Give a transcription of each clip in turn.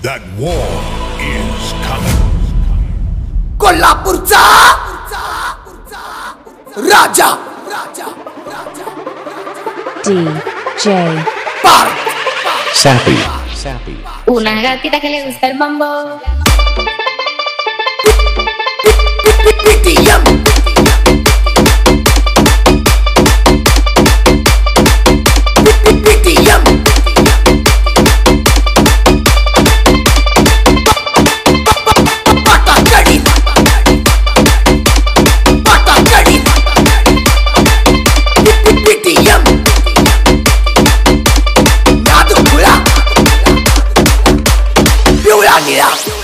That war is coming. कोल्हापूरचा राजा DJ Partha Sappy. Una gatita que le gusta el mambo. PTM PTM Patakadil PTM 나도 몰라 뼈아니라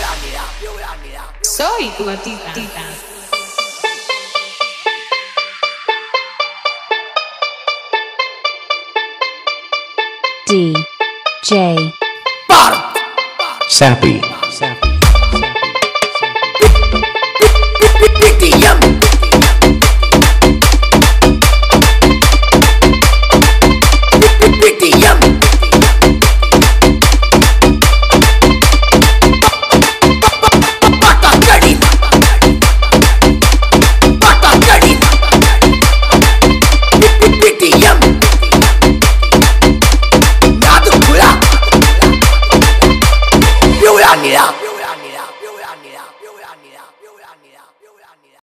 Soy tu gatita. DJ Partha Sappy.